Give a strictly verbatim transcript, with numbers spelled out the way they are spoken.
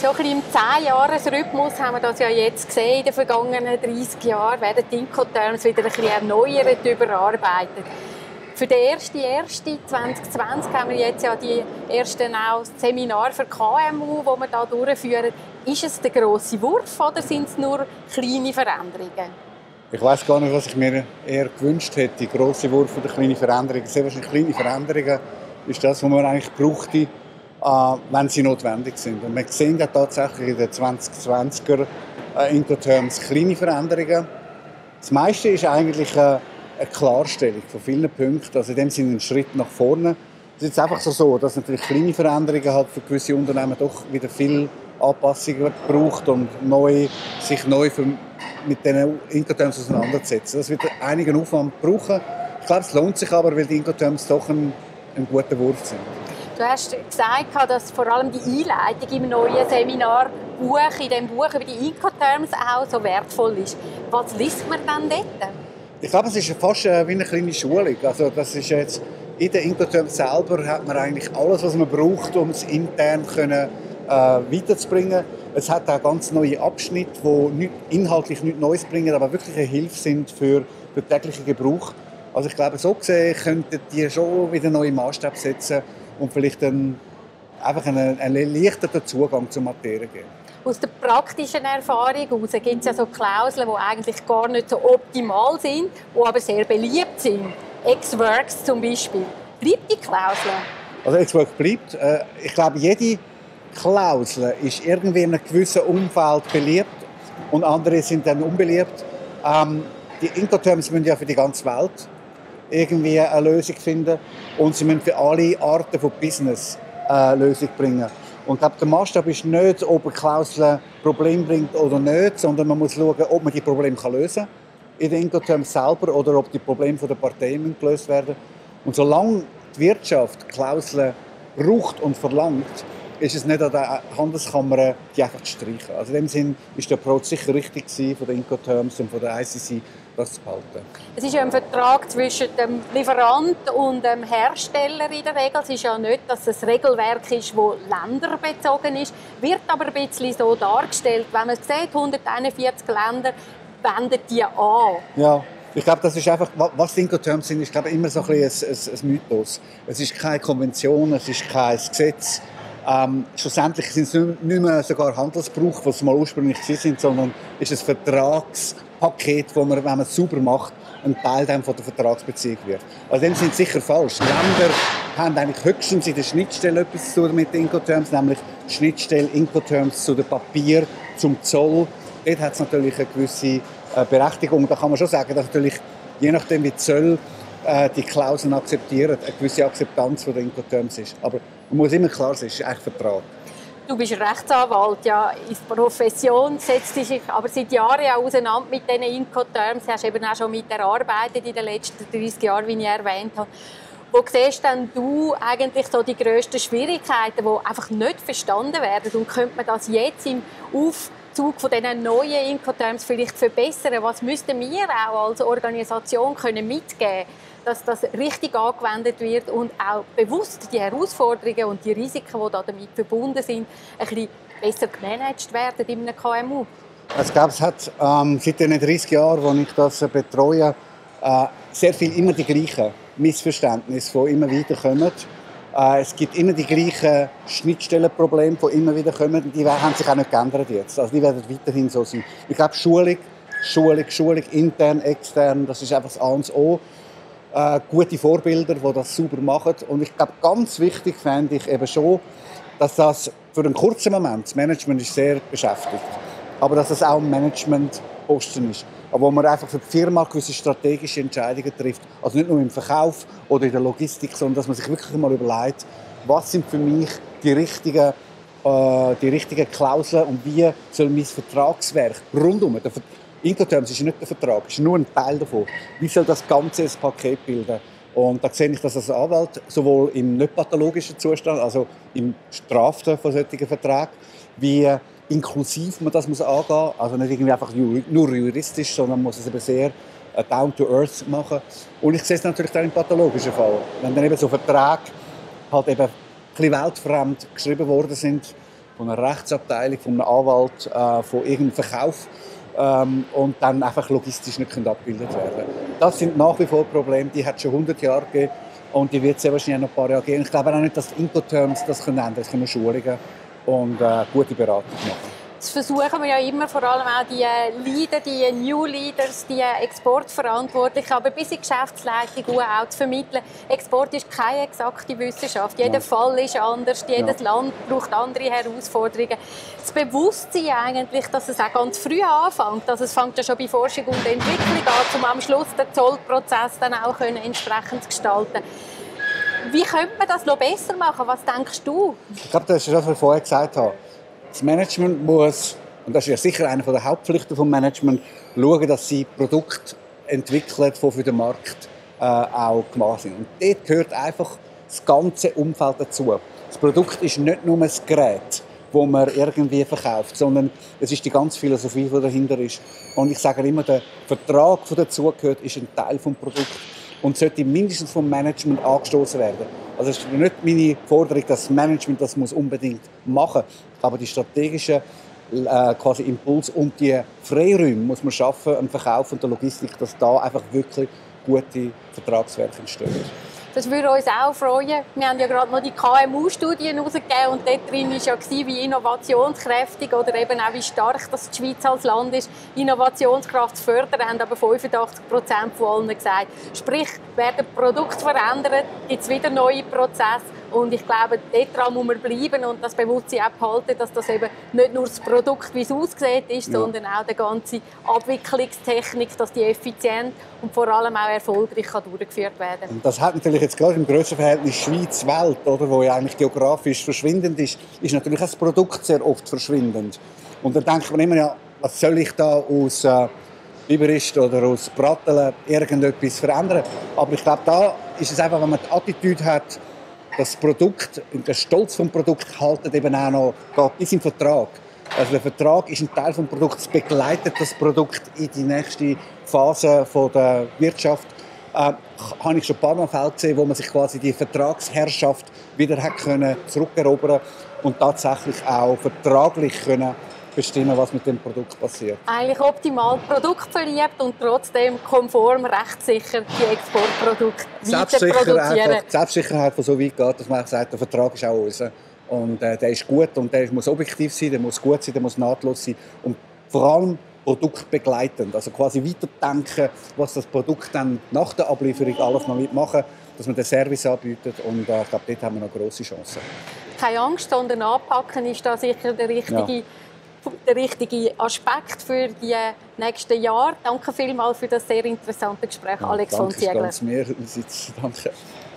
So ein bisschen im zehn-Jahres-Rhythmus haben wir das ja jetzt gesehen. In den vergangenen dreissig Jahren werden die Incoterms wieder ein bisschen erneuert, überarbeitet. Für den ersten ersten zwanzig zwanzig haben wir jetzt ja die ersten auch Seminare für K M U, die wir hier durchführen. Ist es der grosse Wurf oder sind es nur kleine Veränderungen? Ich weiss gar nicht, was ich mir eher gewünscht hätte. Grosse Wurf oder kleine Veränderungen. Sehr wahrscheinlich kleine Veränderungen ist das, was man eigentlich bräuchte, wenn sie notwendig sind. Und wir sehen ja tatsächlich in den zwanzig zwanziger äh, Incoterms kleine Veränderungen. Das meiste ist eigentlich eine, eine Klarstellung von vielen Punkten, also in dem Sinne ein Schritt nach vorne. Es ist jetzt einfach so, so, dass natürlich kleine Veränderungen halt für gewisse Unternehmen doch wieder viel Anpassungen braucht und neu, sich neu für, mit diesen Incoterms auseinanderzusetzen. Das wird einigen Aufwand brauchen. Ich glaube, es lohnt sich aber, weil die Incoterms doch ein, ein guter Wurf sind. Du hast gesagt, dass vor allem die Einleitung im neuen Seminarbuch, in dem Buch über die Incoterms auch so wertvoll ist. Was liest man dann dort? Ich glaube, es ist fast wie eine kleine Schulung. Also das ist jetzt, in den Incoterms selber hat man eigentlich alles, was man braucht, um es intern können, äh, weiterzubringen. Es hat auch ganz neue Abschnitte, die nicht, inhaltlich nichts Neues bringen, aber wirklich eine Hilfe sind für den täglichen Gebrauch. Also ich glaube, so gesehen könnten die schon wieder neue Maßstäbe setzen und vielleicht einen, einfach einen, einen erleichterten Zugang zur Materie geben. Aus der praktischen Erfahrung heraus gibt es ja so Klauseln, die eigentlich gar nicht so optimal sind, die aber sehr beliebt sind. Ex-Works zum Beispiel. Bleibt die Klausel? Also Ex-Works bleibt. Ich glaube, jede Klausel ist irgendwie in einem gewissen Umfeld beliebt und andere sind dann unbeliebt. Ähm, die Incoterms müssen ja für die ganze Welt irgendwie eine Lösung finden und sie müssen für alle Arten von Business eine Lösung bringen. Und ich glaube, der Maßstab ist nicht, ob eine Klausel ein Problem bringt oder nicht, sondern man muss schauen, ob man die Probleme lösen kann in den Incoterms selber oder ob die Probleme der Parteien gelöst werden. Und solange die Wirtschaft Klauseln braucht und verlangt, ist es nicht an der Handelskammer, die einfach zu streichen. Also in dem Sinn war der Approach sicher richtig von den Incoterms und von der I C C, das zu behalten. Es ist ja ein Vertrag zwischen dem Lieferant und dem Hersteller in der Regel. Es ist ja nicht, dass es ein Regelwerk ist, das länderbezogen ist. Wird aber ein bisschen so dargestellt. Wenn man sieht, hunderteinundvierzig Länder wenden die an. Ja. Ich glaube, das ist einfach, was Incoterms sind, ist glaube ich, immer so ein, bisschen ein, ein, ein Mythos. Es ist keine Konvention, es ist kein Gesetz. Ähm, schlussendlich sind es nicht mehr sogar Handelsbrauch, was mal ursprünglich waren, sondern es ist ein Vertragspaket, das man, wenn man es sauber macht, ein Teil dann von der Vertragsbeziehung wird. Also dem sind sicher falsch. Länder haben eigentlich höchstens in der Schnittstelle etwas zu tun mit den Incoterms, nämlich die Schnittstelle Incoterms zu dem Papier, zum Zoll. Dort hat es natürlich eine gewisse äh, Berechtigung. Da kann man schon sagen, dass natürlich, je nachdem wie die Zölle äh, die Klauseln akzeptieren, eine gewisse Akzeptanz von den Incoterms ist. Aber man muss immer klar sein, es ist eigentlich Vertrag. Du bist Rechtsanwalt, ja, in Profession, setzt dich aber seit Jahren auch auseinander mit diesen Incoterms. Du hast eben auch schon mit erarbeitet in den letzten dreissig Jahren, wie ich erwähnt habe. Wo siehst denn du eigentlich so die grössten Schwierigkeiten, die einfach nicht verstanden werden? Und könnte man das jetzt im Aufzug von diesen neuen Incoterms vielleicht verbessern? Was müssten wir auch als Organisation können mitgeben, dass das richtig angewendet wird und auch bewusst die Herausforderungen und die Risiken, die damit verbunden sind, ein bisschen besser gemanagt werden in einem K M U? Ich glaube, es hat ähm, seit den dreissig Jahren, als ich das betreue, äh, sehr viel immer die gleichen Missverständnisse, die immer wieder kommen. Äh, es gibt immer die gleichen Schnittstellenprobleme, die immer wieder kommen. Die haben sich auch nicht geändert jetzt. Also die werden weiterhin so sein. Ich glaube, Schulung, Schulung, Schulung, intern, extern, das ist einfach das A und das O. Äh, gute Vorbilder, die das sauber machen. Und ich glaube, ganz wichtig fände ich eben schon, dass das für einen kurzen Moment, das Management ist sehr beschäftigt, aber dass das auch ein Managementposten ist, wo man einfach für die Firma gewisse strategische Entscheidungen trifft. Also nicht nur im Verkauf oder in der Logistik, sondern dass man sich wirklich mal überlegt, was sind für mich die richtigen, äh, die richtigen Klauseln und wie soll mein Vertragswerk rundum, der Incoterms ist nicht der Vertrag, ist nur ein Teil davon. Wie soll das Ganze ein Paket bilden? Und da sehe ich das als Anwalt sowohl im nicht pathologischen Zustand, also im Straften von solchen Verträgen, wie inklusiv man das muss angehen muss. Also nicht irgendwie einfach nur juristisch, sondern man muss es eben sehr down to earth machen. Und ich sehe es natürlich dann im pathologischen Fall. Wenn dann eben so Verträge halt eben ein bisschen weltfremd geschrieben worden sind, von einer Rechtsabteilung, von einem Anwalt, äh, von irgendeinem Verkauf ähm, und dann einfach logistisch nicht abgebildet werden. Das sind nach wie vor Probleme, die hat es schon hundert Jahre gegeben und die wird es sehr wahrscheinlich noch ein paar Jahre geben. Ich glaube auch nicht, dass die Incoterms das können ändern können. Es können Schulungen und äh, gute Beratung machen. Das versuchen wir ja immer, vor allem auch die Leader, die New Leaders, die Exportverantwortlichen, aber bis in die Geschäftsleitung auch zu vermitteln. Export ist keine exakte Wissenschaft. Jeder ja. Fall ist anders, jedes ja. Land braucht andere Herausforderungen. Das Bewusstsein eigentlich, dass es auch ganz früh anfängt, dass es fängt ja schon bei Forschung und Entwicklung an, um am Schluss den Zollprozess dann auch können entsprechend zu gestalten. Wie könnte man das noch besser machen? Was denkst du? Ich glaube, das ist das, was ich vorher gesagt habe. Das Management muss, und das ist ja sicher eine der Hauptpflichten des Managements, schauen, dass sie Produkte entwickeln, die für den Markt äh, auch gemacht sind. Und dort gehört einfach das ganze Umfeld dazu. Das Produkt ist nicht nur ein Gerät, das man irgendwie verkauft, sondern es ist die ganze Philosophie, die dahinter ist. Und ich sage immer, der Vertrag, der dazugehört, ist ein Teil des Produkts und sollte mindestens vom Management angestoßen werden. Also es ist nicht meine Forderung, dass das Management das muss unbedingt machen muss. Aber die strategischen äh, quasi Impuls und die Freiräume muss man schaffen, im Verkauf und der Logistik, dass da einfach wirklich gute Vertragswerke entstehen. Das würde uns auch freuen. Wir haben ja gerade noch die K M U-Studien herausgegeben und dort drin war ja, wie innovationskräftig oder eben auch wie stark das die Schweiz als Land ist, Innovationskraft zu fördern, haben aber fünfundachtzig Prozent von allen gesagt. Sprich, werden Produkte verändert, gibt es wieder neue Prozesse. Und ich glaube, daran muss man bleiben und das Bewusstsein auch behalten, dass das eben nicht nur das Produkt, wie es aussieht, ist, ja. sondern auch die ganze Abwicklungstechnik, dass die effizient und vor allem auch erfolgreich kann durchgeführt werden kann. Das hat natürlich jetzt gerade im Grössenverhältnis Schweiz-Welt, oder, wo ja eigentlich geografisch verschwindend ist, ist natürlich auch das Produkt sehr oft verschwindend. Und dann denkt man immer, ja, was soll ich da aus äh, Biberist oder aus Bratteln irgendetwas verändern? Aber ich glaube, da ist es einfach, wenn man die Attitüde hat, das Produkt, der Stolz vom Produkt haltet eben auch noch geht bis im Vertrag. Also der Vertrag ist ein Teil des Produkts, begleitet das Produkt in die nächste Phase der Wirtschaft. Äh, habe ich schon ein paar Mal Fälle gesehen, wo man sich quasi die Vertragsherrschaft wieder hat können zurückerobern und tatsächlich auch vertraglich können bestimmen, was mit dem Produkt passiert. Eigentlich optimal produktverliebt und trotzdem konform, rechtssicher die Exportprodukte weiter produzieren. Die Selbstsicherheit, die so weit geht, dass man sagt, der Vertrag ist auch unser. Und äh, der ist gut und der muss objektiv sein, der muss gut sein, der muss nahtlos sein. Und vor allem produktbegleitend, also quasi weiterdenken, was das Produkt dann nach der Ablieferung alles noch mitmachen, dass man den Service anbietet. Und äh, ich glaube, dort haben wir noch grosse Chancen. Keine Angst, sondern anpacken ist da sicher der richtige ja. der richtige Aspekt für die nächsten Jahre. Danke vielmals für das sehr interessante Gespräch, ja, Alex von Ziegler. Danke, ganz mir. Danke.